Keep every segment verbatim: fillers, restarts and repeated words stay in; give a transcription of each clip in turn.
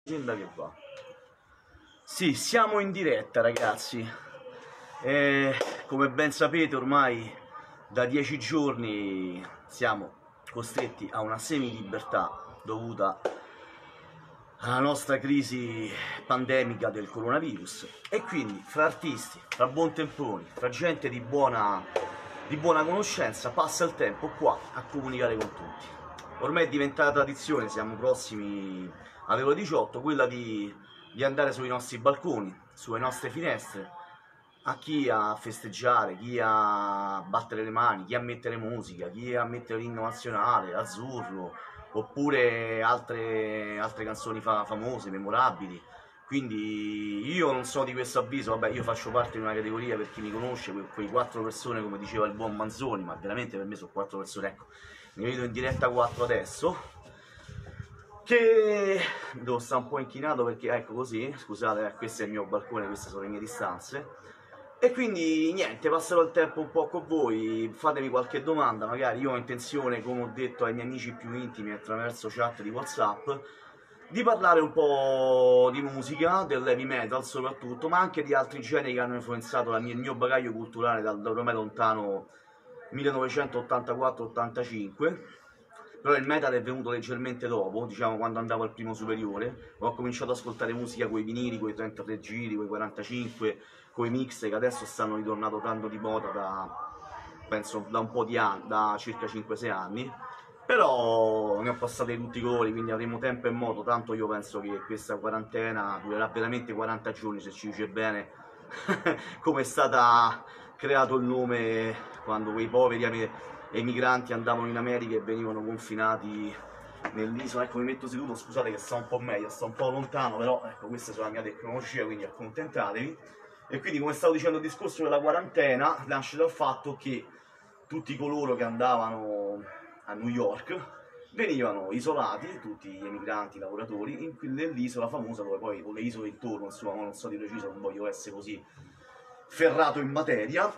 Agenda che va. Sì, siamo in diretta, ragazzi. E, come ben sapete, ormai da dieci giorni siamo costretti a una semi-libertà dovuta alla nostra crisi pandemica del coronavirus, e quindi fra artisti, fra buontemponi, fra gente di buona, di buona conoscenza passa il tempo qua a comunicare con tutti. Ormai è diventata tradizione, siamo prossimi alle ore diciotto, quella di, di andare sui nostri balconi, sulle nostre finestre, a chi a festeggiare, chi a battere le mani, chi a mettere musica, chi a mettere l'inno nazionale, Azzurro, oppure altre, altre canzoni fa famose, memorabili. Quindi io non so di questo avviso, vabbè, io faccio parte di una categoria, per chi mi conosce, que quei quattro persone, come diceva il buon Manzoni, ma veramente per me sono quattro persone, ecco, ne vedo in diretta quattro adesso, che devo stare un po' inchinato perché, ecco, così, scusate, eh, questo è il mio balcone, queste sono le mie distanze. E quindi niente, passerò il tempo un po' con voi, fatemi qualche domanda, magari io ho intenzione, come ho detto ai miei amici più intimi attraverso chat di WhatsApp, di parlare un po' di musica, del heavy metal soprattutto, ma anche di altri generi che hanno influenzato la mia, il mio bagaglio culturale dal, da ormai lontano millenovecentottantaquattro ottantacinque. Però il metal è venuto leggermente dopo, diciamo quando andavo al primo superiore, ho cominciato ad ascoltare musica coi vinili, coi trentatré giri, coi quarantacinque, coi mix che adesso stanno ritornando tanto di moda da, penso, da un po' di anni, da circa cinque sei anni, però ne ho passati tutti i colori, quindi avremo tempo e modo, tanto io penso che questa quarantena durerà veramente quaranta giorni, se ci dice bene, come è stata creato il nome quando quei poveri e i migranti andavano in America e venivano confinati nell'isola. Ecco, mi metto seduto, scusate che sta un po' meglio, sta un po' lontano, però ecco, questa è la mia tecnologia, quindi accontentatevi. E quindi, come stavo dicendo, il discorso della quarantena nasce dal fatto che tutti coloro che andavano a New York venivano isolati, tutti gli emigranti, i lavoratori, nell'isola famosa dove poi, con le isole intorno, insomma, non so di preciso, non voglio essere così ferrato in materia,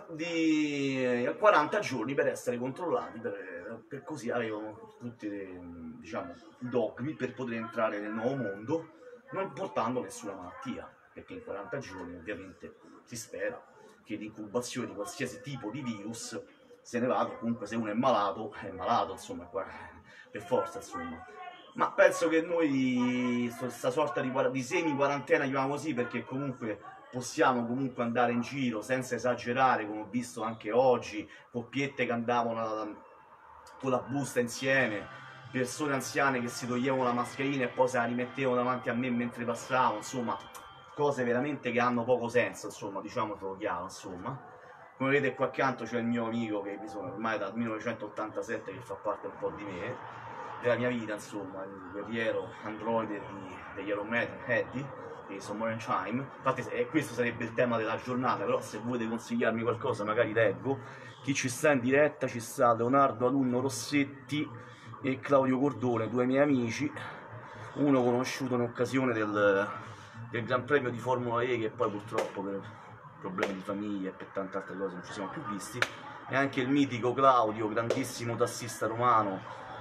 di quaranta giorni per essere controllati, per, per così avevano tutti i, diciamo, dogmi per poter entrare nel nuovo mondo non portando nessuna malattia, perché in quaranta giorni ovviamente si spera che l'incubazione di qualsiasi tipo di virus se ne vada, comunque se uno è malato, è malato, insomma, per forza, insomma. Ma penso che noi questa sorta di, di semi-quarantena chiamiamo così, perché comunque possiamo comunque andare in giro senza esagerare, come ho visto anche oggi, coppiette che andavano con la busta insieme, persone anziane che si toglievano la mascherina e poi se la rimettevano davanti a me mentre passavo, insomma, cose veramente che hanno poco senso, insomma, diciamocelo chiaro, insomma. Come vedete qua accanto c'è il mio amico che sono ormai dal millenovecentottantasette, che fa parte un po' di me, della mia vita, insomma, il guerriero androide di, degli Iron Maiden, Eddie, di Somewhere in Time. Infatti eh, questo sarebbe il tema della giornata, però se volete consigliarmi qualcosa magari leggo. Chi ci sta in diretta, ci sta Leonardo Alunno Rossetti e Claudio Cordone, due miei amici, uno conosciuto in occasione del, del Gran Premio di Formula E, che poi purtroppo per problemi di famiglia e per tante altre cose non ci siamo più visti, e anche il mitico Claudio, grandissimo tassista romano,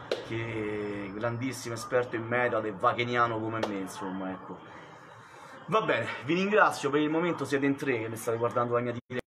che è grandissimo esperto in metal e vagheniano come me, insomma, ecco. Va bene, vi ringrazio, per il momento siete in tre che state guardando la mia diretta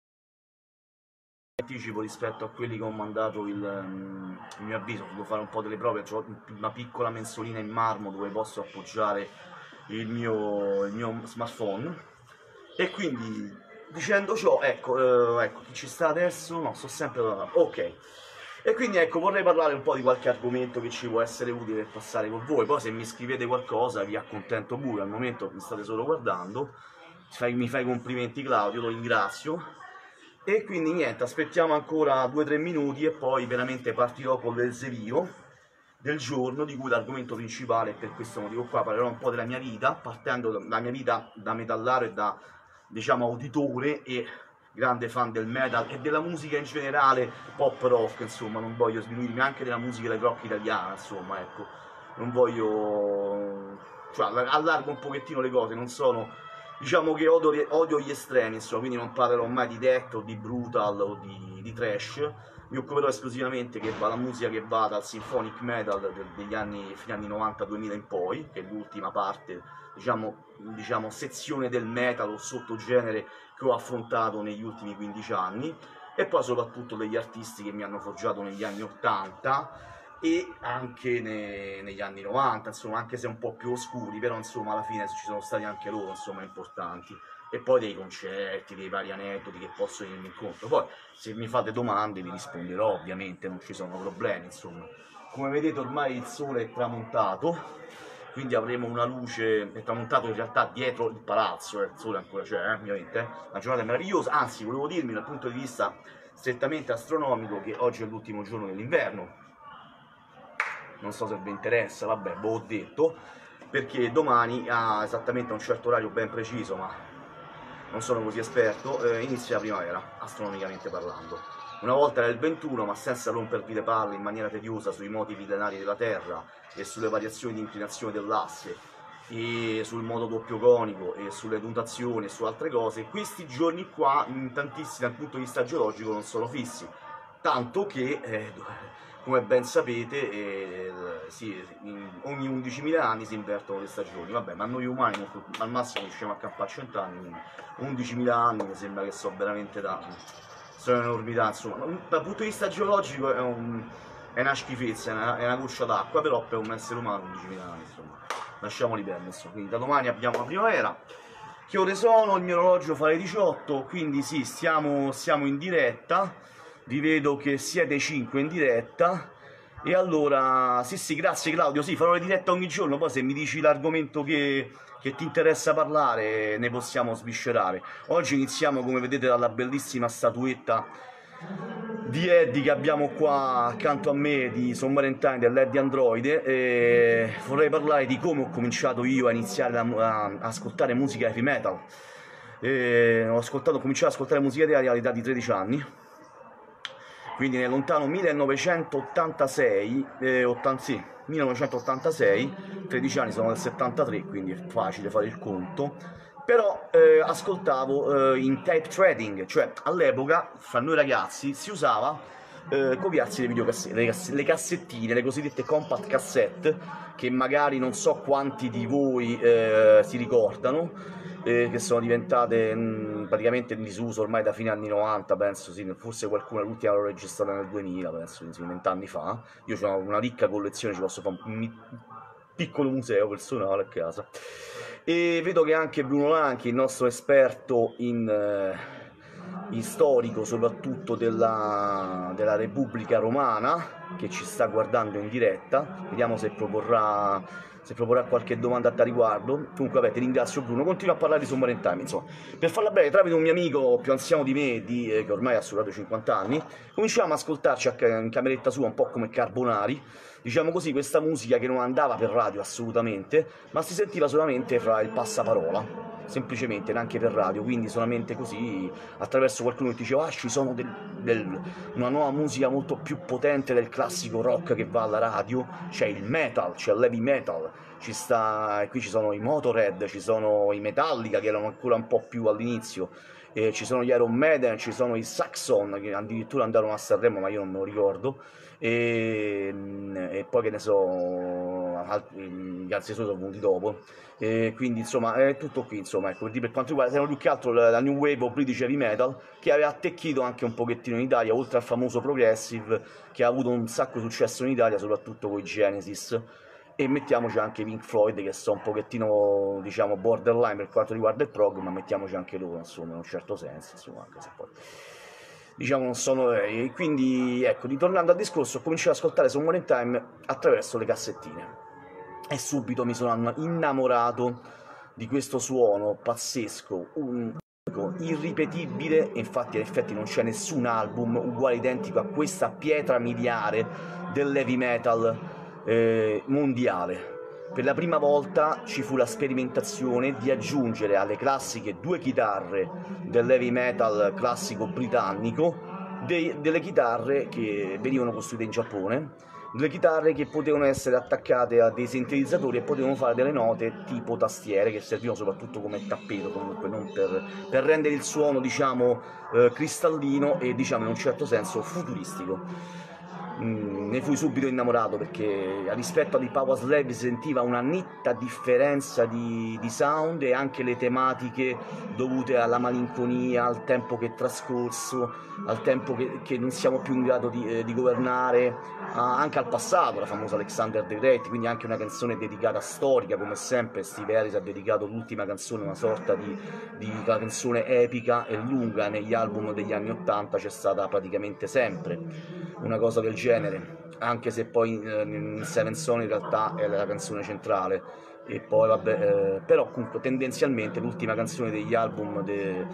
in anticipo rispetto a quelli che ho mandato il, um, il mio avviso. Devo fare un po' delle prove, ho una piccola mensolina in marmo dove posso appoggiare il mio, il mio smartphone, e quindi dicendo ciò, ecco, eh, ecco, chi ci sta adesso, no, sto sempre da... ok. E quindi ecco, vorrei parlare un po' di qualche argomento che ci può essere utile per passare con voi. Poi se mi scrivete qualcosa vi accontento pure, al momento mi state solo guardando. Mi fai i complimenti Claudio, lo ringrazio. E quindi niente, aspettiamo ancora due tre minuti e poi veramente partirò con l'esevio del giorno, di cui l'argomento principale, per questo motivo qua parlerò un po' della mia vita, partendo dalla mia vita da metallaro e da, diciamo, uditore e grande fan del metal e della musica in generale, pop rock, insomma, non voglio sminuirmi, anche della musica del rock italiana, insomma, ecco, non voglio, cioè, allargo un pochettino le cose, non sono, diciamo che odio, odio gli estremi, insomma, quindi non parlerò mai di death o di brutal o di, di di thrash. Mi occuperò esclusivamente che va la musica che va dal symphonic metal de degli anni, fine anni novanta duemila in poi, che è l'ultima parte, diciamo, diciamo sezione del metal o sottogenere che ho affrontato negli ultimi quindici anni, e poi soprattutto degli artisti che mi hanno forgiato negli anni ottanta e anche ne, negli anni novanta, insomma, anche se un po' più oscuri, però insomma alla fine ci sono stati anche loro, insomma, importanti. E poi dei concerti, dei vari aneddoti che posso venirmi incontro. Poi se mi fate domande vi risponderò, ovviamente, non ci sono problemi, insomma. Come vedete ormai il sole è tramontato, quindi avremo una luce, è tramontato in realtà dietro il palazzo, eh. Il sole ancora c'è, eh, ovviamente, la giornata è meravigliosa, anzi volevo dirmi dal punto di vista strettamente astronomico che oggi è l'ultimo giorno dell'inverno, non so se vi interessa, vabbè, ve l'ho detto, perché domani a esattamente a un certo orario ben preciso, ma non sono così esperto, eh, inizia la primavera, astronomicamente parlando. Una volta era il ventuno, ma senza rompervi le palle in maniera tediosa sui moti millenari della Terra e sulle variazioni di inclinazione dell'asse, e sul modo doppio conico, e sulle mutazioni e su altre cose, questi giorni qua, in tantissimi dal punto di vista geologico, non sono fissi. Tanto che, eh, come ben sapete, eh, sì, ogni undicimila anni si invertono le stagioni. Vabbè, ma noi umani al massimo riusciamo a campare cento anni, quindi undicimila anni mi sembra che so veramente tanto. Sono un'enormità, insomma. Dal punto di vista geologico è, un, è una schifezza, è una, è una goccia d'acqua, però per un essere umano undicimila anni, insomma. Lasciamoli perdere, insomma. Quindi da domani abbiamo la primavera. Che ore sono? Il mio orologio fa le diciotto, quindi sì, stiamo, siamo in diretta. Vi vedo che siete cinque in diretta, e allora, sì sì, grazie Claudio, sì, farò le dirette ogni giorno, poi se mi dici l'argomento che, che ti interessa parlare, ne possiamo sviscerare. Oggi iniziamo, come vedete, dalla bellissima statuetta di Eddie che abbiamo qua accanto a me, di Submarine Time, dell'Eddie Androide, e vorrei parlare di come ho cominciato io a iniziare a, a, a ascoltare musica heavy metal. E ho, ascoltato, ho cominciato ad ascoltare musica heavy all'età di tredici anni, quindi nel lontano millenovecentottantasei, eh, ottanta, sì, millenovecentottantasei, tredici anni sono del settantatré, quindi è facile fare il conto, però eh, ascoltavo eh, in tape trading, cioè all'epoca, fra noi ragazzi, si usava eh, copiarsi le videocassette, le, le cassettine, le cosiddette compact cassette, che magari non so quanti di voi eh, si ricordano, Eh, che sono diventate mh, praticamente in disuso ormai da fine anni novanta, penso, sì, forse qualcuno l'ultima l'ho registrata nel duemila, penso, sì, vent'anni fa. Io ho una ricca collezione, ci posso fare un piccolo museo personale a casa. E vedo che anche Bruno Lanchi, il nostro esperto in, eh, in storico, soprattutto della, della Repubblica Romana, che ci sta guardando in diretta, vediamo se proporrà... se proporrà qualche domanda a tal riguardo. Comunque vabbè, ti ringrazio Bruno, continuo a parlare di Submarine Time, insomma. Per farla breve, tramite un mio amico più anziano di me, di, eh, che ormai ha superato i cinquanta anni, cominciamo ad ascoltarci a, in cameretta sua, un po' come Carbonari, diciamo così, questa musica che non andava per radio assolutamente, ma si sentiva solamente fra il passaparola, semplicemente, neanche per radio, quindi solamente così, attraverso qualcuno che ti diceva ah, ci sono del, del, una nuova musica molto più potente del classico rock che va alla radio, c'è il metal, c'è l'heavy metal, ci sta, qui ci sono i Motorhead, ci sono i Metallica che erano ancora un po' più all'inizio, eh, ci sono gli Iron Maiden, ci sono i Saxon che addirittura andarono a Sanremo, ma io non me lo ricordo, e, e poi che ne so, altri, gli altri sono venuti dopo, e quindi insomma è tutto qui, insomma, ecco, per quanto riguarda erano più che altro la, la new wave o British heavy metal, che aveva attecchito anche un pochettino in Italia, oltre al famoso progressive che ha avuto un sacco di successo in Italia, soprattutto con i Genesis. E mettiamoci anche i Pink Floyd, che sono un pochettino, diciamo, borderline per quanto riguarda il prog, ma mettiamoci anche loro, insomma, in un certo senso, insomma, anche se poi, diciamo, non sono lei. Quindi, ecco, ritornando al discorso, ho cominciato ad ascoltare Submarine Time attraverso le cassettine, e subito mi sono innamorato di questo suono pazzesco, un irripetibile, infatti in effetti non c'è nessun album uguale identico a questa pietra miliare dell'heavy metal Eh, mondiale. Per la prima volta ci fu la sperimentazione di aggiungere alle classiche due chitarre dell'heavy metal classico britannico dei, delle chitarre che venivano costruite in Giappone, delle chitarre che potevano essere attaccate a dei sintetizzatori e potevano fare delle note tipo tastiere, che servivano soprattutto come tappeto, comunque non per, per rendere il suono, diciamo, eh, cristallino e, diciamo, in un certo senso futuristico. Mm, ne fui subito innamorato perché rispetto ai Powerslave si sentiva una netta differenza di, di sound, e anche le tematiche dovute alla malinconia, al tempo che è trascorso, al tempo che, che non siamo più in grado di, eh, di governare, a, anche al passato, la famosa Alexander the Great, quindi anche una canzone dedicata storica, come sempre Steve Harris ha dedicato l'ultima canzone, una sorta di, di canzone epica e lunga. Negli album degli anni ottanta c'è stata praticamente sempre una cosa del genere, anche se poi eh, in Seven Son in realtà è la canzone centrale, e poi vabbè, eh, però comunque tendenzialmente l'ultima canzone degli album, de, eh,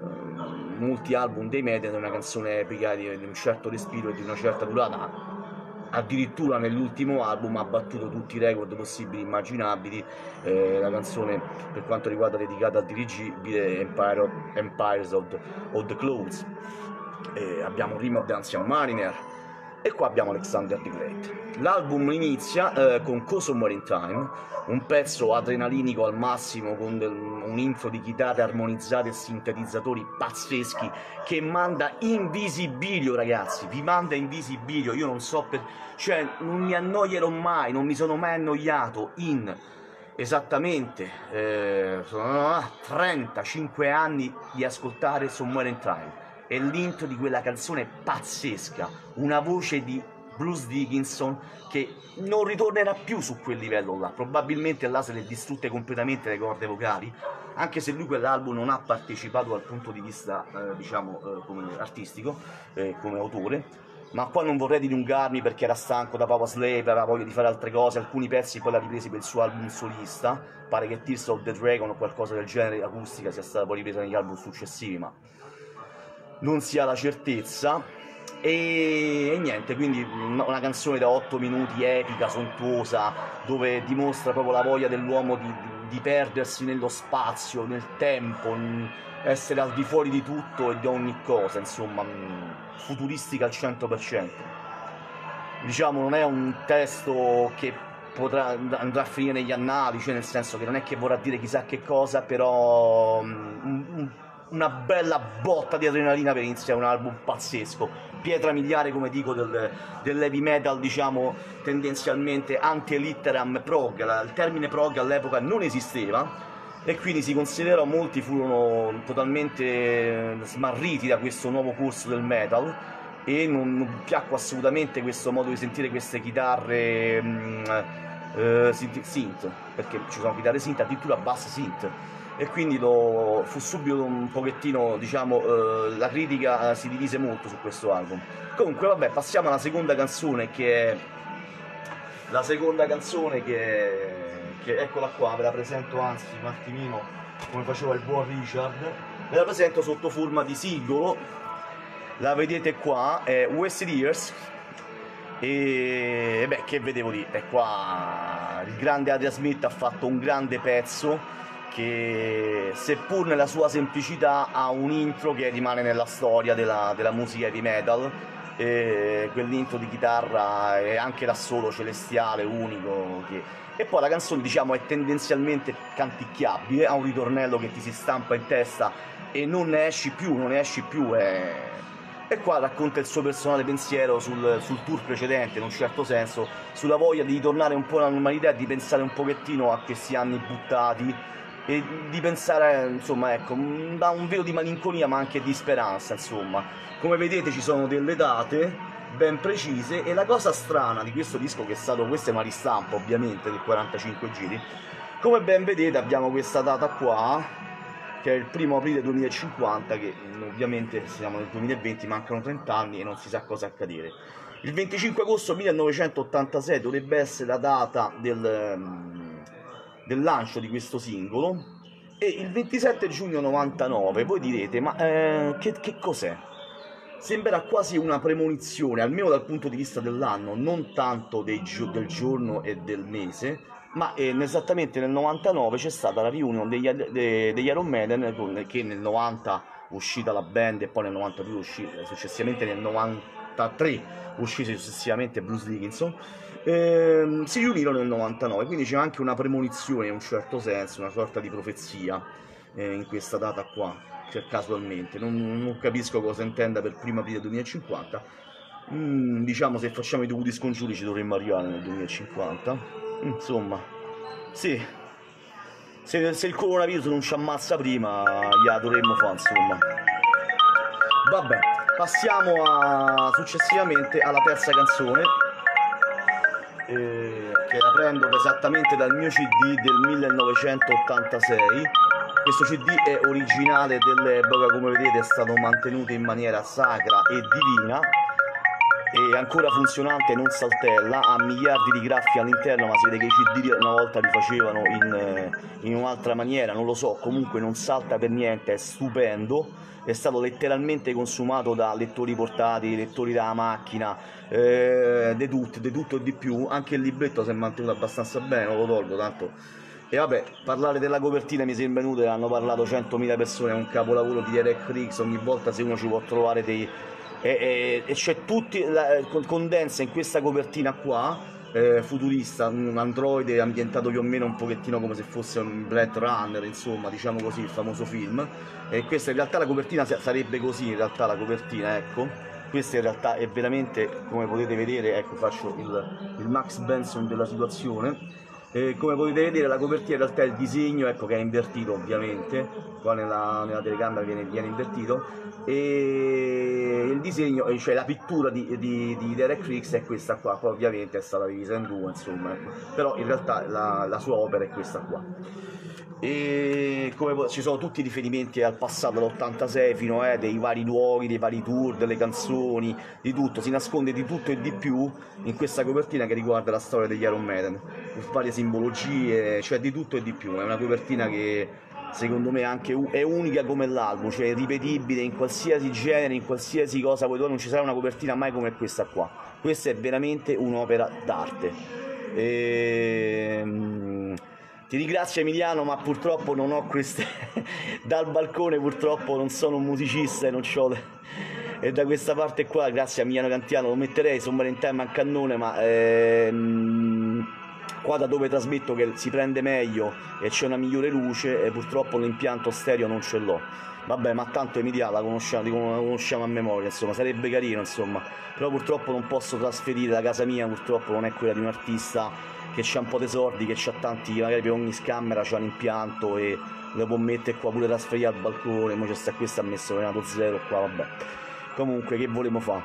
molti album dei Metal, è una canzone epica di, di un certo respiro e di una certa durata. Addirittura nell'ultimo album ha battuto tutti i record possibili e immaginabili, eh, la canzone per quanto riguarda dedicata al dirigibile Empire of, Empires of the, of the Clouds. Eh, abbiamo Rime of the Ancient Mariner, e qua abbiamo Alexander the Great. L'album inizia eh, con Somewhere in Time, un pezzo adrenalinico al massimo, con del, un intro di chitarre armonizzate e sintetizzatori pazzeschi, che manda in visibilio, ragazzi, vi manda in visibilio. Io non so per... cioè non mi annoierò mai, non mi sono mai annoiato in esattamente eh, sono trentacinque anni di ascoltare Somewhere in Time, e l'intro di quella canzone pazzesca, una voce di Bruce Dickinson che non ritornerà più su quel livello là, probabilmente là se le distrutte completamente le corde vocali, anche se lui quell'album non ha partecipato dal punto di vista eh, diciamo eh, come artistico, eh, come autore. Ma qua non vorrei dilungarmi perché era stanco da Powerslave, aveva voglia di fare altre cose, alcuni pezzi poi l'ha ripresi per il suo album solista, pare che Tears of the Dragon o qualcosa del genere acustica sia stata poi ripresa negli album successivi, ma non si ha la certezza. E, e niente, quindi una canzone da otto minuti epica, sontuosa, dove dimostra proprio la voglia dell'uomo di, di perdersi nello spazio, nel tempo, essere al di fuori di tutto e di ogni cosa, insomma, futuristica al cento per cento. Diciamo, non è un testo che potrà andrà a finire negli annali, cioè nel senso che non è che vorrà dire chissà che cosa, però um, una bella botta di adrenalina per iniziare un album pazzesco, pietra miliare, come dico, del, dell'heavy metal, diciamo, tendenzialmente anti-litteram prog. Il termine prog all'epoca non esisteva, e quindi si considerò, molti furono totalmente smarriti da questo nuovo corso del metal, e non, non piacque assolutamente questo modo di sentire queste chitarre mh, eh, synth, perché ci sono chitarre synth, addirittura bass synth, e quindi lo, fu subito un pochettino, diciamo, eh, la critica si divise molto su questo album. Comunque vabbè, passiamo alla seconda canzone, che è la seconda canzone che, è, che eccola qua, ve la presento anzi un attimino come faceva il buon Richard, ve la presento sotto forma di singolo, la vedete qua, è Wasted Years. E beh, che vedevo dire, e qua il grande Adrian Smith ha fatto un grande pezzo che, seppur nella sua semplicità, ha un intro che rimane nella storia della, della musica heavy metal, e quell'intro di chitarra è anche da solo celestiale, unico, che... e poi la canzone, diciamo, è tendenzialmente canticchiabile, ha un ritornello che ti si stampa in testa e non ne esci più, non ne esci più, è... e qua racconta il suo personale pensiero sul, sul tour precedente, in un certo senso, sulla voglia di ritornare un po' alla normalità e di pensare un pochettino a questi anni buttati, e di pensare, insomma, ecco, da un velo di malinconia ma anche di speranza, insomma. Come vedete ci sono delle date ben precise, e la cosa strana di questo disco, che è stato, questa è una ristampa ovviamente del quarantacinque giri, come ben vedete abbiamo questa data qua, che è il primo aprile duemilacinquanta, che ovviamente siamo nel duemilaventi, mancano trenta anni e non si sa cosa accadere. Il venticinque agosto millenovecentottantasei dovrebbe essere la data del... del lancio di questo singolo, e il ventisette giugno novantanove. Voi direte, ma eh, che, che cos'è? Sembra quasi una premonizione, almeno dal punto di vista dell'anno, non tanto dei gio del giorno e del mese, ma eh, esattamente nel novantanove c'è stata la reunion degli, de, degli Iron Maiden, che nel novanta uscita la band, e poi nel novantadue uscì, successivamente nel novanta nell'ottantatré uscì successivamente Bruce Dickinson, ehm, si riunirono nel novantanove, quindi c'è anche una premonizione in un certo senso, una sorta di profezia eh, in questa data qua, cioè casualmente, non, non capisco cosa intenda per primo aprile duemilacinquanta. Mm, diciamo, se facciamo i dovuti scongiuri ci dovremmo arrivare nel duemilacinquanta, insomma, sì, se, se il coronavirus non ci ammazza prima, gliela dovremmo fare, insomma. Vabbè, passiamo a, successivamente alla terza canzone, eh, che la prendo esattamente dal mio C D del millenovecentottantasei. Questo C D è originale dell'epoca, come vedete è stato mantenuto in maniera sacra e divina, è ancora funzionante, non saltella, ha miliardi di graffi all'interno, ma si vede che i C D una volta li facevano in, in un'altra maniera, non lo so, comunque non salta per niente, è stupendo, è stato letteralmente consumato da lettori portatili, lettori da macchina, eh, di tutto, di tutto e di più, anche il libretto si è mantenuto abbastanza bene, non lo tolgo tanto. E vabbè, parlare della copertina mi sembra inutile, hanno parlato centomila persone, è un capolavoro di Derek Riggs, ogni volta se uno ci può trovare dei... e, e, e c'è tutti, la, condensa in questa copertina qua, eh, futurista, un androide ambientato più o meno un pochettino come se fosse un Blade Runner, insomma, diciamo così, il famoso film, e questa in realtà la copertina sarebbe così, in realtà la copertina, ecco, questa in realtà è veramente, come potete vedere, ecco, faccio il, il Max Benson della situazione. Eh, come potete vedere la copertina in realtà è il disegno, ecco, che è invertito ovviamente, qua nella, nella telecamera viene, viene invertito, e il disegno, cioè la pittura di, di, di Derek Riggs è questa qua, poi ovviamente è stata divisa in due, insomma, ecco. Però in realtà la, la sua opera è questa qua. E come ci sono tutti i riferimenti al passato dell'ottantasei fino a eh, dei vari luoghi, dei vari tour, delle canzoni, di tutto, si nasconde di tutto e di più in questa copertina che riguarda la storia degli Iron Maiden, varie simbologie, cioè di tutto e di più. È una copertina che secondo me anche è unica come l'album, cioè ripetibile in qualsiasi genere, in qualsiasi cosa vuoi tu, non ci sarà una copertina mai come questa qua. Questa è veramente un'opera d'arte. E... ti ringrazio Emiliano, ma purtroppo non ho queste dal balcone, purtroppo non sono un musicista e non c'ho le... e da questa parte qua, grazie a Emiliano Cantiano, lo metterei Somewhere in Time a cannone, ma ehm... qua da dove trasmetto che si prende meglio e c'è una migliore luce, e purtroppo l'impianto stereo non ce l'ho. Vabbè, ma tanto Emilia la conosciamo, la conosciamo a memoria, insomma, sarebbe carino, insomma, però purtroppo non posso trasferire, la casa mia purtroppo non è quella di un artista che c'ha un po' di soldi, che c'ha tanti, magari per ogni camera c'ha un impianto e lo può mettere qua pure trasferire al balcone, mo c'è sta questo ha messo Renato Zero qua, vabbè. Comunque, che volevamo fare?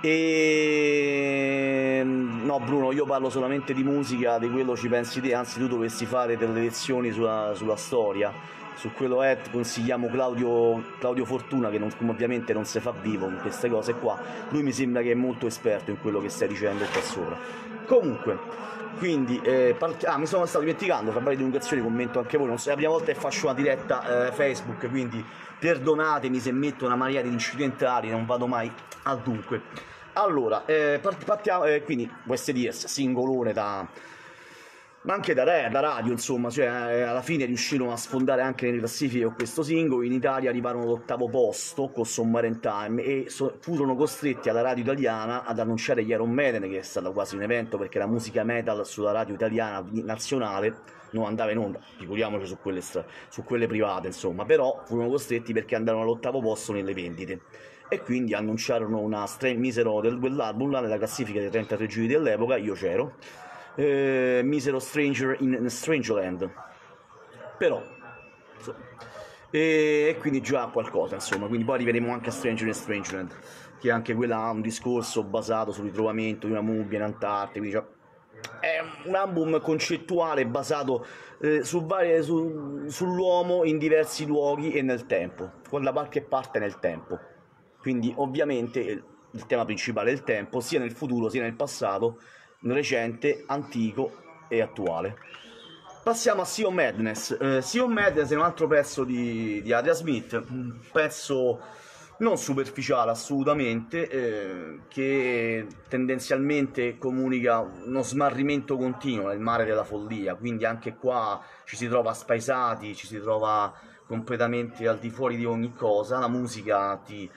E no Bruno, io parlo solamente di musica, di quello ci pensi te, anzi tu dovresti fare delle lezioni sulla, sulla storia, su quello è, consigliamo Claudio, Claudio Fortuna, che non, ovviamente non si fa vivo con queste cose qua, lui mi sembra che è molto esperto in quello che stai dicendo qua sopra. Comunque, quindi, eh, ah, mi sono stato dimenticando, fra varie divulgazioni commento anche voi, non so, è la prima volta che faccio una diretta eh, Facebook, quindi perdonatemi se metto una marea di incidentali, non vado mai al dunque. Allora, eh, partiamo, eh, quindi West Diaz, singolone da... ma anche da, re, da radio, insomma, cioè eh, alla fine riuscirono a sfondare anche nelle classifiche con questo singolo, in Italia arrivarono all'ottavo posto con Somewhere in Time e so, furono costretti alla radio italiana ad annunciare gli Iron Maiden, che è stato quasi un evento perché la musica metal sulla radio italiana nazionale non andava in onda, figuriamoci su quelle, su quelle private, insomma, però furono costretti perché andarono all'ottavo posto nelle vendite e quindi annunciarono una misero del quell'album là nella classifica dei trentatré giri dell'epoca, io c'ero, eh, misero Stranger in, in Strangeland, però insomma, e, e quindi già qualcosa, insomma, quindi poi arriveremo anche a Stranger in Strangeland, che anche quella ha un discorso basato sul ritrovamento di una mummia in Antartide, quindi cioè, è un album concettuale basato eh, su varie, su, sull'uomo in diversi luoghi e nel tempo, con la parte che parte nel tempo, quindi ovviamente il, il tema principale è il tempo, sia nel futuro sia nel passato, recente, antico e attuale. Passiamo a Sea of Madness. eh, Sea of Madness è un altro pezzo di, di Adrian Smith, un pezzo non superficiale assolutamente, eh, che tendenzialmente comunica uno smarrimento continuo nel mare della follia, quindi anche qua ci si trova spaesati, ci si trova completamente al di fuori di ogni cosa, la musica ti,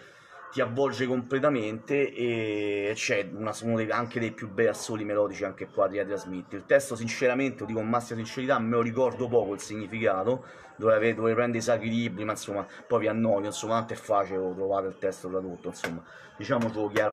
ti avvolge completamente e c'è una, uno dei, anche dei più bei assoli melodici anche qua di Adrian Smith. Il testo sinceramente, lo dico con massima sincerità, me lo ricordo poco il significato, dove, dove prende i sacri libri, ma insomma poi vi annoio, insomma tanto è facile trovare il testo tradotto, insomma diciamocelo chiaro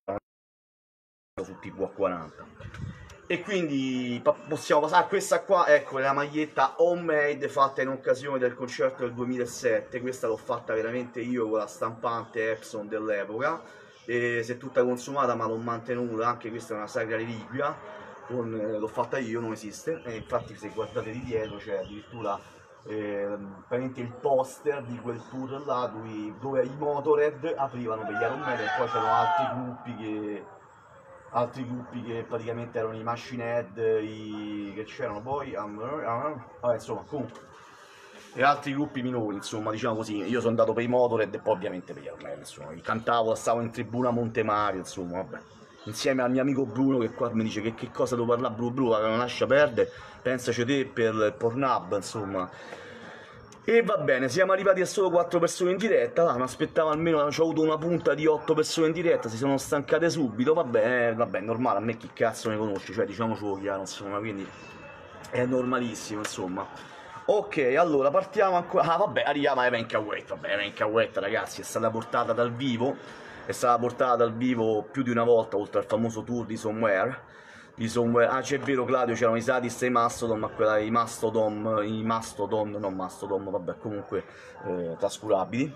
su T V A quaranta. E quindi possiamo passare a questa qua, ecco la maglietta homemade fatta in occasione del concerto del duemilasette. Questa l'ho fatta veramente io con la stampante Epson dell'epoca, e si è tutta consumata ma l'ho mantenuta, anche questa è una sacra reliquia, eh, l'ho fatta io, non esiste, e infatti se guardate di dietro c'è addirittura eh, il poster di quel tour là dove, dove i Motorhead aprivano per gli Iron Maiden, e poi c'erano altri gruppi che... altri gruppi che praticamente erano i Machine Head, i... che c'erano poi, um, uh, vabbè insomma comunque, e altri gruppi minori, insomma diciamo così. Io sono andato per i Motorhead e poi ovviamente per gli Iron Maiden, insomma, cantavo, stavo in tribuna a Montemario, insomma, vabbè, insieme al mio amico Bruno che qua mi dice che, che cosa devo parlare, Bruno, Bruno, che non lascia perdere, pensaci te per Pornhub, insomma. E va bene, siamo arrivati a solo quattro persone in diretta, là, mi aspettavo almeno, ho avuto una punta di otto persone in diretta, si sono stancate subito, vabbè, vabbè, normale, a me chi cazzo ne conosce, cioè diciamocelo chiaro, insomma, quindi è normalissimo, insomma. Ok, allora partiamo ancora, ah vabbè, arriviamo a Evan Cowett, vabbè, Evan Cowett ragazzi è stata portata dal vivo, è stata portata dal vivo più di una volta, oltre al famoso tour di Somewhere, di Somewhere. Ah, c'è vero Claudio, c'erano i Sadist e i Mastodon, ma quella i Mastodon, i Mastodon, non Mastodon, vabbè, comunque eh, trascurabili.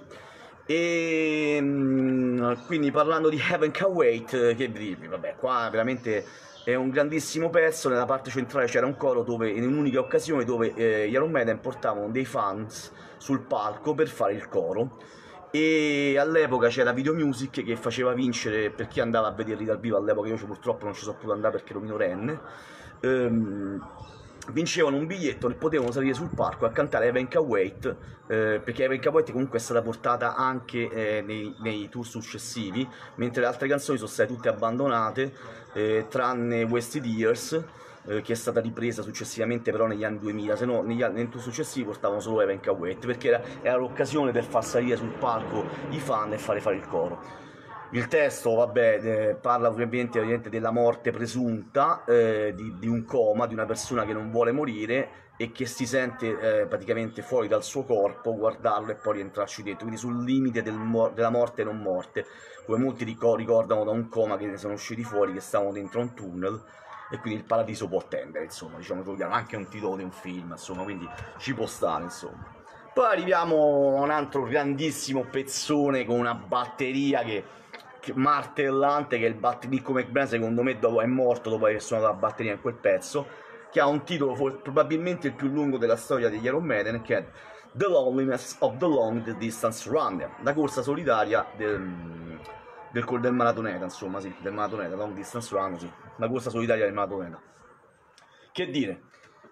E mh, quindi parlando di Heaven Can Wait, che dirvi, vabbè, qua veramente è un grandissimo pezzo. Nella parte centrale c'era un coro dove, in un'unica occasione, dove eh, gli Iron Maiden portavano dei fans sul palco per fare il coro, e all'epoca c'era Video Music che faceva vincere, per chi andava a vederli dal vivo all'epoca, io purtroppo non ci sono potuto andare perché ero minorenne, ehm, vincevano un biglietto e potevano salire sul palco a cantare Heaven Can Wait, eh, perché Heaven Can Wait comunque è stata portata anche eh, nei, nei tour successivi, mentre le altre canzoni sono state tutte abbandonate, eh, tranne Wasted Years, eh, che è stata ripresa successivamente però negli anni duemila, se no negli anni tour successivi portavano solo Heaven Can Wait, perché era, era l'occasione per far salire sul palco i fan e fare fare il coro. Il testo, vabbè, eh, parla ovviamente, ovviamente della morte presunta, eh, di, di un coma, di una persona che non vuole morire e che si sente eh, praticamente fuori dal suo corpo, guardarlo e poi rientrarci dentro, quindi sul limite del mor della morte e non morte, come molti ricordano da un coma che ne sono usciti fuori, che stavano dentro un tunnel, e quindi il paradiso può attendere, insomma, diciamo, troviamo anche un titolo di un film, insomma, quindi ci può stare, insomma. Poi arriviamo a un altro grandissimo pezzone con una batteria che... martellante, che è il Nico McBrain, secondo me dopo è morto dopo aver suonato la batteria in quel pezzo, che ha un titolo probabilmente il più lungo della storia degli Iron Maiden, che è The Loneliness of the Long Distance Runner, la corsa solitaria del, del, del maratoneta, insomma, sì, del maratoneta, Long Distance Runner, sì, la corsa solitaria del maratoneta. Che dire,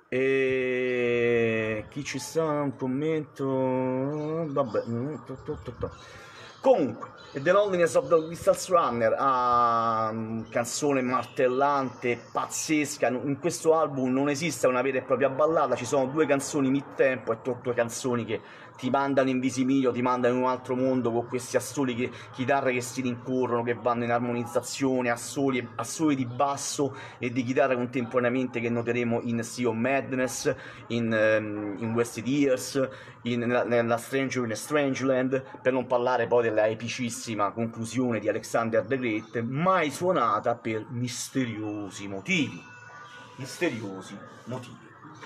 e... chi ci sta? Un commento, vabbè, to, to, to, to. Comunque, The Loneliness of the Distance Runner, ah, canzone martellante, pazzesca. In questo album non esiste una vera e propria ballata, ci sono due canzoni mid-tempo e due canzoni che ti mandano in visibilio, ti mandano in un altro mondo, con questi assoli, che, chitarre che si rincorrono, che vanno in armonizzazione, assoli, assoli di basso e di chitarra contemporaneamente, che noteremo in Sea of Madness, in, um, in Wasted Years, in, nella, nella Stranger in a Strangeland, per non parlare poi della epicissima conclusione di Alexander the Great, mai suonata per misteriosi motivi. Misteriosi motivi.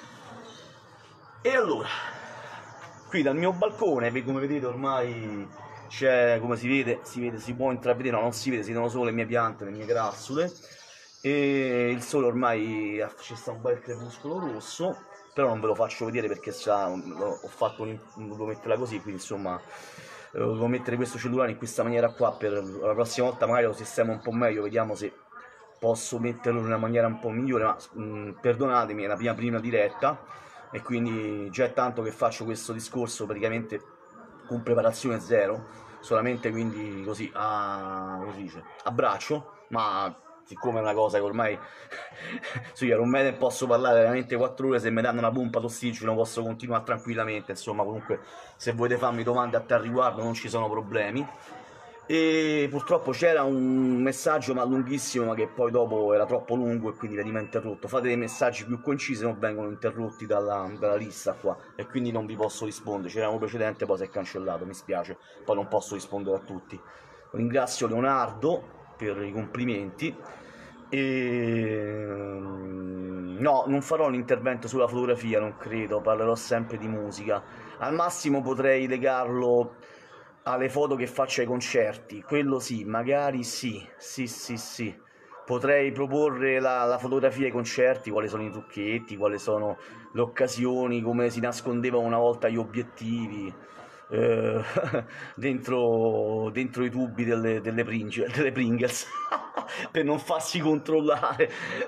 E allora, qui dal mio balcone, come vedete ormai c'è, come si vede, si vede, si può intravedere, no, non si vede, si vedono solo le mie piante, le mie grassole, e il sole ormai, ci sta un bel crepuscolo rosso, però non ve lo faccio vedere perché già ho fatto un, devo metterla così, quindi insomma devo mettere questo cellulare in questa maniera qua, per la prossima volta magari lo sistemo un po' meglio, vediamo se posso metterlo in una maniera un po' migliore, ma mh, perdonatemi, è la prima prima diretta, e quindi già è tanto che faccio questo discorso praticamente con preparazione zero, solamente quindi così a, come si dice, a braccio, ma siccome è una cosa che ormai su Iron Maiden posso parlare veramente quattro ore, se mi danno una pompa d'ossigeno posso continuare tranquillamente, insomma. Comunque se volete farmi domande a tal riguardo non ci sono problemi. e purtroppo c'era un messaggio ma lunghissimo, ma che poi dopo era troppo lungo e quindi veniva interrotto. Fate dei messaggi più concisi, non vengono interrotti dalla, dalla lista qua, e quindi non vi posso rispondere. C'era uno precedente, poi si è cancellato, mi spiace, poi non posso rispondere a tutti. Ringrazio Leonardo per i complimenti. E... no, non farò un intervento sulla fotografia, non credo, parlerò sempre di musica. Al massimo potrei legarlo alle foto che faccio ai concerti, quello sì, magari sì, sì, sì, sì. Potrei proporre la, la fotografia ai concerti, quali sono i trucchetti, quali sono le occasioni, come si nascondevano una volta gli obiettivi, eh, dentro, dentro i tubi delle, delle, Pringe, delle Pringles, per non farsi controllare.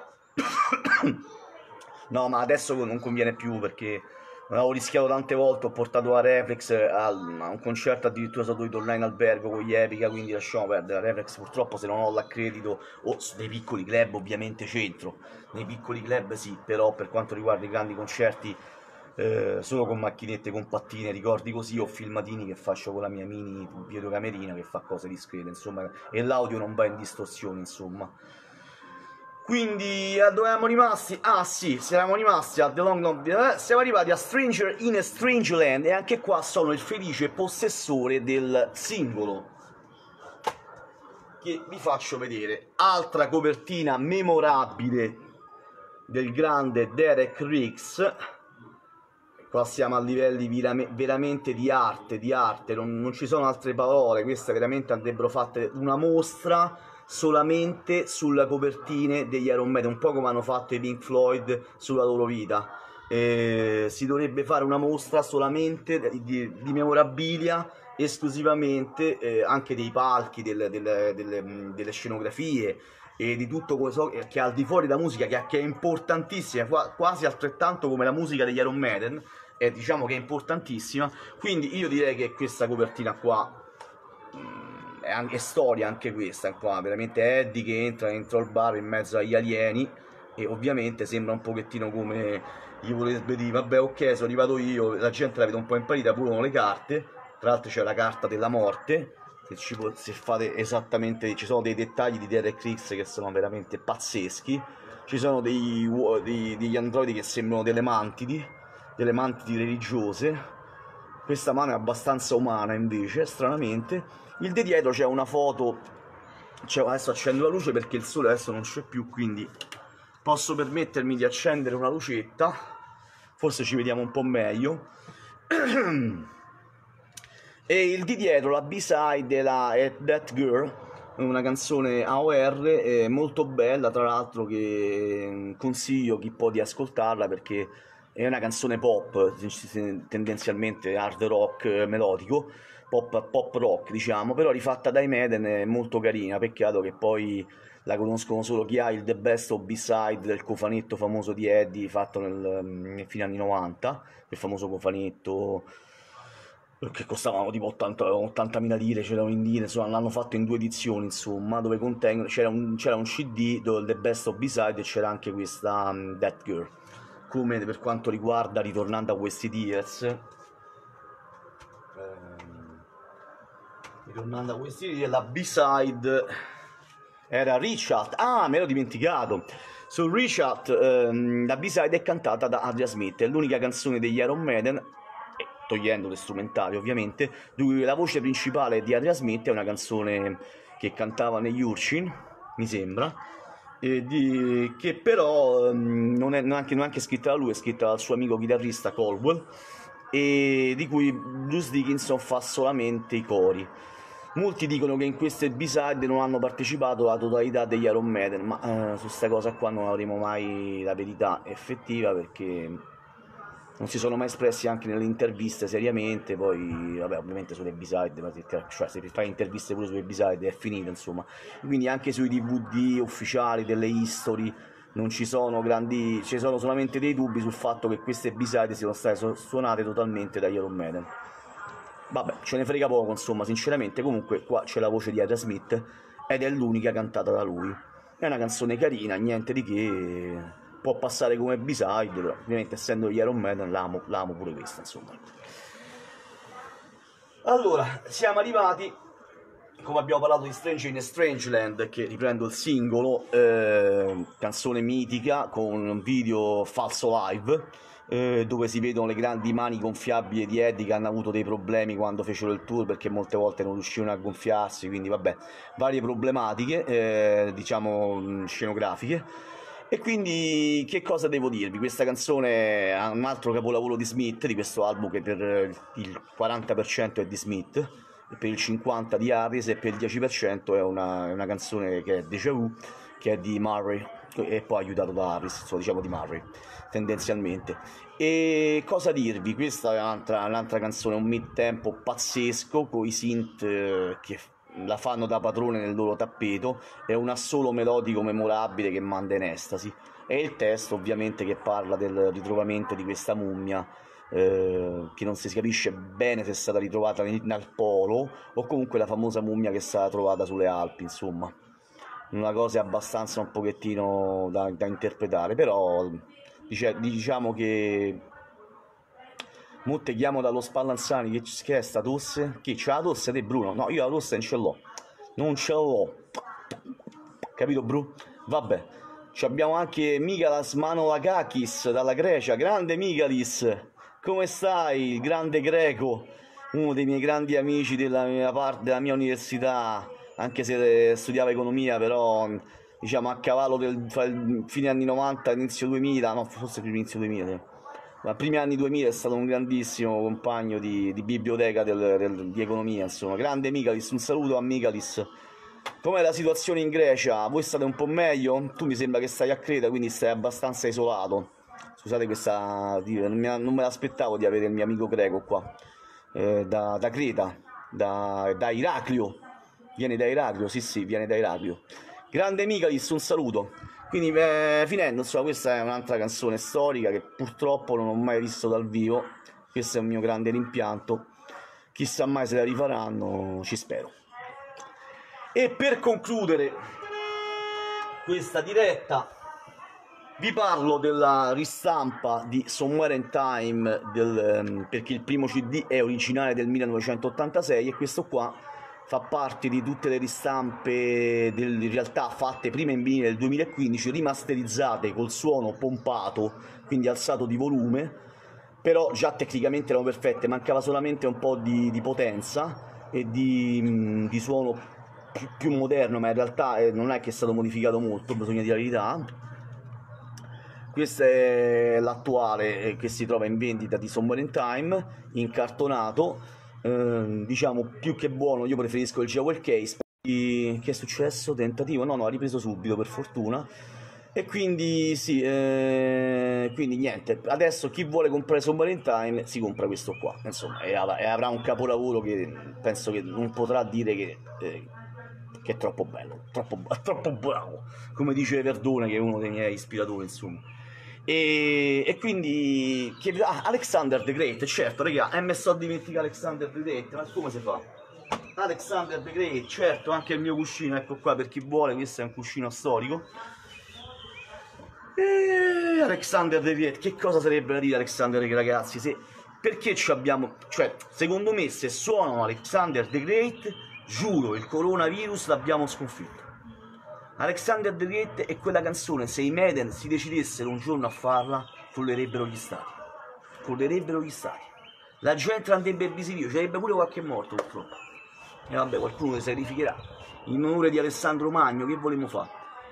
No, ma adesso non conviene più, perché avevo rischiato tante volte, ho portato la reflex a, a un concerto, addirittura sono dovuto tornare in albergo con gli Epica, quindi lasciamo perdere la reflex. Purtroppo se non ho l'accredito, o nei piccoli club ovviamente c'entro, nei piccoli club sì, però per quanto riguarda i grandi concerti eh, solo con macchinette compattine, ricordi così, o filmatini che faccio con la mia mini videocamerina che fa cose discrete, insomma, e l'audio non va in distorsione, insomma. Quindi, a dove eravamo rimasti? Ah sì, siamo rimasti a The Long Long... Eh, siamo arrivati a Stranger in a Strange Land, e anche qua sono il felice possessore del singolo, che vi faccio vedere. Altra copertina memorabile del grande Derek Riggs. Qua siamo a livelli veramente di arte, di arte, non, non ci sono altre parole. Queste veramente andrebbero fatte una mostra solamente sulle copertine degli Iron Maiden, un po' come hanno fatto i Pink Floyd sulla loro vita. Eh, si dovrebbe fare una mostra solamente di, di, di memorabilia, esclusivamente, eh, anche dei palchi, del, del, delle, delle scenografie e di tutto quello che è al di fuori da musica, che, che è importantissima, quasi altrettanto come la musica degli Iron Maiden, e diciamo che è importantissima. Quindi io direi che questa copertina qua è anche storia, anche questa qua, veramente Eddie che entra dentro il bar in mezzo agli alieni, e ovviamente sembra un pochettino come gli vorrebbe dire vabbè ok, sono arrivato io, la gente la vede un po' imparita, pulano le carte. Tra l'altro c'è la carta della morte, se, ci, se fate esattamente, ci sono dei dettagli di Derek Riggs che sono veramente pazzeschi. Ci sono dei, dei, degli androidi che sembrano delle mantidi, delle mantidi religiose. Questa mano è abbastanza umana invece, stranamente. Il di dietro c'è una foto, cioè, adesso accendo la luce perché il sole adesso non c'è più, quindi posso permettermi di accendere una lucetta, forse ci vediamo un po' meglio. E il di dietro, la B-side, la That Girl, una canzone A O R, eh, molto bella, tra l'altro, che consiglio chi può di ascoltarla, perché è una canzone pop, tendenzialmente hard rock melodico, pop, pop rock diciamo, però rifatta dai Maiden, è molto carina. Peccato che poi la conoscono solo chi ha il The Best of B-side del cofanetto famoso di Eddie fatto nel, nel fine anni novanta, il famoso cofanetto che costavano tipo ottantamila lire, c'erano in lire, insomma l'hanno fatto in due edizioni, insomma, dove contengono, c'era un, c'era un C D del The Best of B-side, e c'era anche questa um, That Girl. Come per quanto riguarda, ritornando a questi Tears, ehm, ritornando a questi Tears, la B-side era Richard, ah me l'ho dimenticato, su Richard ehm, la B-side è cantata da Adria Smith, è l'unica canzone degli Iron Maiden, togliendo le strumentali ovviamente, dove la voce principale di Adria Smith è una canzone che cantava negli Urchin, mi sembra, e di, che però um, non, è neanche, neanche scritta da lui, è scritta dal suo amico chitarrista Colwell, e di cui Bruce Dickinson fa solamente i cori. Molti dicono che in queste B-side non hanno partecipato la totalità degli Iron Maiden, ma uh, su questa cosa qua non avremo mai la verità effettiva, perché non si sono mai espressi anche nelle interviste seriamente. Poi vabbè, ovviamente sulle B-side, cioè se fai interviste pure sulle B-side è finita, insomma. Quindi anche sui D V D ufficiali delle history non ci sono grandi, ci sono solamente dei dubbi sul fatto che queste B-side siano state suonate totalmente da Iron Maiden. Vabbè, ce ne frega poco, insomma, sinceramente. Comunque qua c'è la voce di Adria Smith ed è l'unica cantata da lui. È una canzone carina, niente di che, può passare come B-side, però ovviamente essendo gli Iron Maiden l'amo, l'amo pure questa, insomma. Allora, siamo arrivati come abbiamo parlato di Stranger in a Strangeland, che riprendo il singolo, eh, canzone mitica con un video falso live, eh, dove si vedono le grandi mani gonfiabili di Eddie, che hanno avuto dei problemi quando fecero il tour perché molte volte non riuscivano a gonfiarsi, quindi vabbè, varie problematiche, eh, diciamo scenografiche. E quindi che cosa devo dirvi? Questa canzone è un altro capolavoro di Smith, di questo album, che per il quaranta per cento è di Smith, e per il cinquanta per cento di Harris, e per il dieci per cento è una, è una canzone che è Deja Vu, che è di Murray, e poi aiutato da Harris, insomma, diciamo di Murray, tendenzialmente. E cosa dirvi? Questa è un'altra, un'altra canzone, un mid-tempo pazzesco, con i synth eh, che la fanno da padrone nel loro tappeto, è un assolo melodico memorabile che manda in estasi, e il testo ovviamente che parla del ritrovamento di questa mummia, eh, che non si capisce bene se è stata ritrovata nel polo o comunque la famosa mummia che è stata trovata sulle Alpi, insomma una cosa abbastanza un pochettino da, da interpretare, però dice, diciamo che mo te chiamo dallo Spallanzani, che, che è sta tosse? Chi c'ha la tosse te, Bruno? No, io la tosse non ce l'ho, non ce l'ho, capito Bru? Vabbè, ci abbiamo anche Mikalas Manolakakis dalla Grecia. Grande Mikalis, come stai? Il grande greco, uno dei miei grandi amici della mia parte, della mia università, anche se studiava economia, però diciamo a cavallo del fra il fine anni novanta e inizio duemila, no, forse più inizio duemila, ma primi anni duemila è stato un grandissimo compagno di, di biblioteca del, del, di economia, insomma. Grande Mikalis, un saluto a Mikalis. Com'è la situazione in Grecia? Voi state un po' meglio? Tu mi sembra che stai a Creta, quindi stai abbastanza isolato. Scusate questa, non me l'aspettavo di avere il mio amico greco qua, eh, da, da Creta, da, da Iraclio. Viene da Iraclio, sì sì, viene da Iraclio. Grande Mikalis, un saluto. Quindi eh, finendo, insomma, questa è un'altra canzone storica che purtroppo non ho mai visto dal vivo. Questo è un mio grande rimpianto. Chissà mai se la rifaranno, ci spero. E per concludere questa diretta vi parlo della ristampa di Somewhere in Time, del, perché il primo C D è originale del millenovecentottantasei, e questo qua fa parte di tutte le ristampe del, in realtà fatte prima in vinile del duemilaquindici, rimasterizzate col suono pompato, quindi alzato di volume, però già tecnicamente erano perfette, mancava solamente un po' di, di potenza e di, di suono più, più moderno, ma in realtà eh, non è che è stato modificato molto, bisogna dire la verità. Questo è l'attuale che si trova in vendita di Somewhere in Time, incartonato. Eh, diciamo più che buono, io preferisco il Jewel Case. Che è successo? Tentativo? No, no, ha ripreso subito per fortuna. E quindi sì, eh, quindi niente, adesso chi vuole comprare Somewhere in Time si compra questo qua, insomma, e avrà un capolavoro che penso che non potrà dire che, eh, che è troppo bello, troppo, troppo bravo, come dice Verdone, che è uno dei miei ispiratori, insomma. E, e quindi che, ah, Alexander the Great, certo raga, e me sto a dimenticare Alexander the Great, ma come si fa? Alexander the Great, certo, anche il mio cuscino, ecco qua per chi vuole, questo è un cuscino storico. E Alexander the Great, che cosa sarebbe da dire Alexander the Great, ragazzi? Se, perché ci abbiamo, cioè, secondo me se suonano Alexander the Great, giuro, il coronavirus l'abbiamo sconfitto. Alexander the Great è quella canzone, se i Maiden si decidessero un giorno a farla, follerebbero gli stati. Follerebbero gli stati. La gente andrebbe bisivio, ci sarebbe pure qualche morto purtroppo. E vabbè, qualcuno si sacrificherà. In onore di Alessandro Magno, che volevamo fare?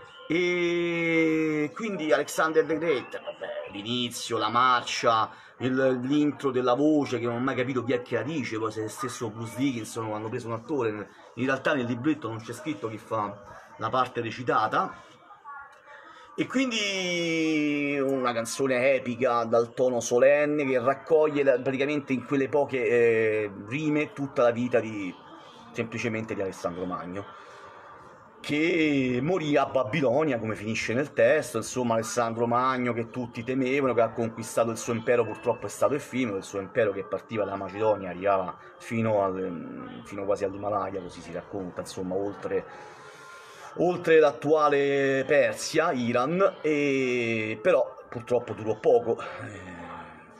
E quindi Alexander the Great, vabbè, l'inizio, la marcia, l'intro della voce, che non ho mai capito chi è che la dice, poi se stesso Bruce Dickinson hanno preso un attore, in realtà nel libretto non c'è scritto chi fa la parte recitata, e quindi una canzone epica dal tono solenne che raccoglie praticamente in quelle poche eh, rime tutta la vita di semplicemente di Alessandro Magno, che morì a Babilonia, come finisce nel testo. Insomma, Alessandro Magno, che tutti temevano, che ha conquistato il suo impero, purtroppo è stato effimero, il suo impero che partiva dalla Macedonia arrivava fino, al, fino quasi all'Himalaya, così si racconta, insomma, oltre, oltre l'attuale Persia, Iran, e però purtroppo durò poco,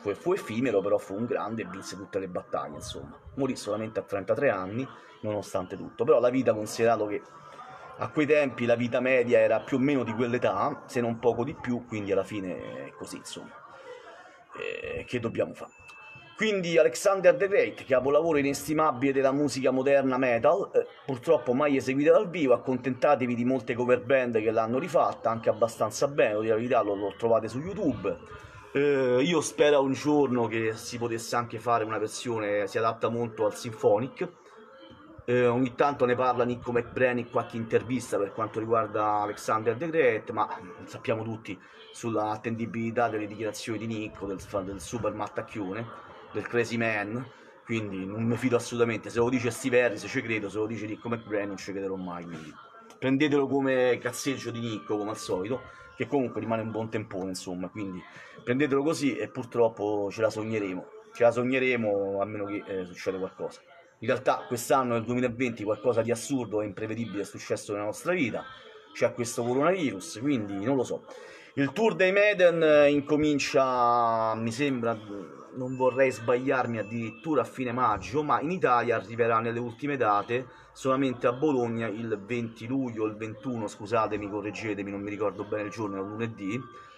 fu, fu effimero, però fu un grande e vinse tutte le battaglie, insomma. Morì solamente a trentatré anni, nonostante tutto. Però la vita, considerato che a quei tempi la vita media era più o meno di quell'età, se non poco di più, quindi alla fine è così, insomma. Eh, che dobbiamo fare? Quindi Alexander the Great, capolavoro inestimabile della musica moderna metal, eh, purtroppo mai eseguita dal vivo. Accontentatevi di molte cover band che l'hanno rifatta, anche abbastanza bene, di la verità, lo, lo trovate su YouTube. Eh, io spero un giorno che si potesse anche fare una versione, si adatta molto al symphonic. Eh, ogni tanto ne parla Nicco McBrain in qualche intervista per quanto riguarda Alexander the Great, ma sappiamo tutti sulla attendibilità delle dichiarazioni di Nicco, del, del super mattacchione, del crazy man, quindi non mi fido assolutamente. Se lo dice Steve Harris ci credo, se lo dice Nicco McBrain non ci crederò mai, quindi prendetelo come cazzeggio di Nicco, come al solito, che comunque rimane un buon tempone, insomma, quindi prendetelo così e purtroppo ce la sogneremo, ce la sogneremo a meno che eh, succeda qualcosa. In realtà quest'anno, nel duemilaventi, qualcosa di assurdo e imprevedibile è successo nella nostra vita, c'è questo coronavirus, quindi non lo so. Il tour dei Maiden incomincia, mi sembra, non vorrei sbagliarmi, addirittura a fine maggio, ma in Italia arriverà nelle ultime date, solamente a Bologna il venti luglio, il ventuno, scusatemi, correggetemi, non mi ricordo bene il giorno, è un lunedì,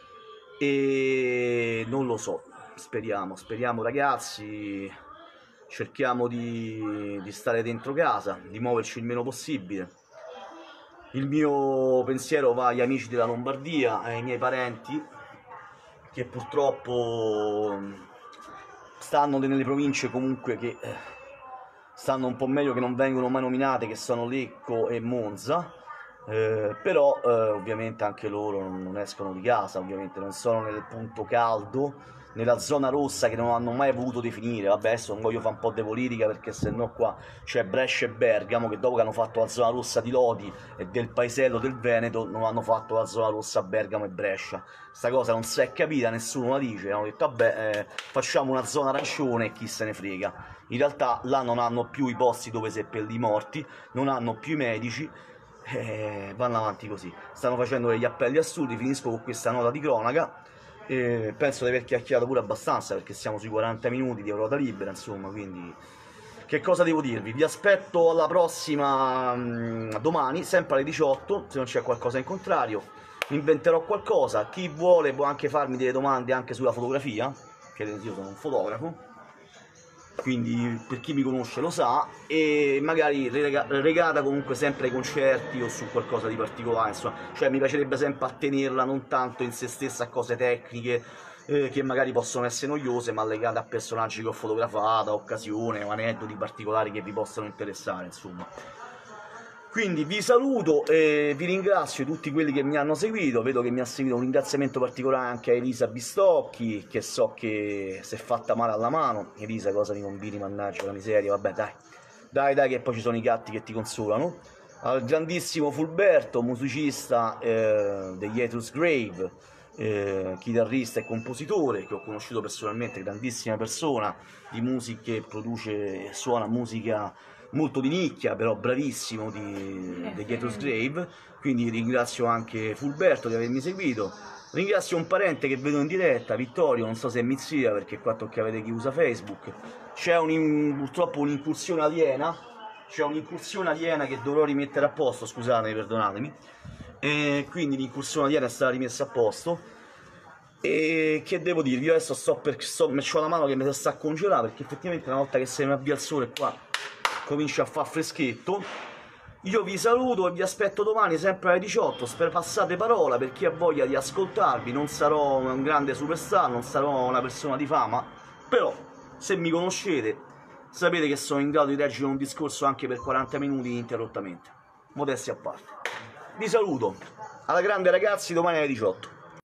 e non lo so, speriamo, speriamo ragazzi, cerchiamo di, di stare dentro casa, di muoverci il meno possibile. Il mio pensiero va agli amici della Lombardia, ai miei parenti, che purtroppo stanno nelle province comunque che stanno un po' meglio, che non vengono mai nominate, che sono Lecco e Monza, eh, però eh, ovviamente anche loro non, non escono di casa, ovviamente non sono nel punto caldo, nella zona rossa che non hanno mai voluto definire. Vabbè, adesso non voglio fare un po' di politica perché sennò qua c'è Brescia e Bergamo che dopo che hanno fatto la zona rossa di Lodi e del paesello del Veneto non hanno fatto la zona rossa a Bergamo e Brescia. Sta cosa non si è capita, nessuno la dice, hanno detto vabbè eh, facciamo una zona arancione e chi se ne frega. In realtà là non hanno più i posti dove seppellire i morti, non hanno più i medici, eh, vanno avanti così. Stanno facendo degli appelli assurdi. Finisco con questa nota di cronaca. E penso di aver chiacchierato pure abbastanza perché siamo sui quaranta minuti di Ruota Libera, insomma, quindi che cosa devo dirvi? Vi aspetto alla prossima mh, domani, sempre alle diciotto, se non c'è qualcosa in contrario, inventerò qualcosa. Chi vuole può anche farmi delle domande anche sulla fotografia, che io sono un fotografo, quindi per chi mi conosce lo sa, e magari legata comunque sempre ai concerti o su qualcosa di particolare, insomma, cioè mi piacerebbe sempre attenerla non tanto in se stessa a cose tecniche eh, che magari possono essere noiose, ma legate a personaggi che ho fotografato, a occasione o aneddoti particolari che vi possano interessare, insomma. Quindi vi saluto e vi ringrazio tutti quelli che mi hanno seguito. Vedo che mi ha seguito un ringraziamento particolare anche a Elisa Bistocchi, che so che si è fatta male alla mano. Elisa, cosa mi combini, mannaggia la miseria, vabbè dai, dai dai che poi ci sono i gatti che ti consolano. Al grandissimo Fulberto, musicista eh, degli Aethus Grave, eh, chitarrista e compositore, che ho conosciuto personalmente, grandissima persona, di musica, che produce e suona musica molto di nicchia, però bravissimo, di, degli Aethus Grave. Quindi ringrazio anche Fulberto di avermi seguito. Ringrazio un parente che vedo in diretta, Vittorio, non so se è mia zia perché qua tocca vedere chi usa Facebook. C'è un, purtroppo un'incursione aliena, c'è un'incursione aliena che dovrò rimettere a posto, scusatemi, perdonatemi. E quindi l'incursione aliena è stata rimessa a posto. E che devo dirvi, io adesso sto per sto, ho la mano che mi sta a congelare, perché effettivamente una volta che se ne avvia il sole qua comincia a far freschetto. Io vi saluto e vi aspetto domani sempre alle diciotto. Spero passate parola per chi ha voglia di ascoltarvi. Non sarò un grande superstar, non sarò una persona di fama, però se mi conoscete sapete che sono in grado di leggere un discorso anche per quaranta minuti ininterrottamente. Modestia a parte. Vi saluto, alla grande ragazzi, domani alle diciotto.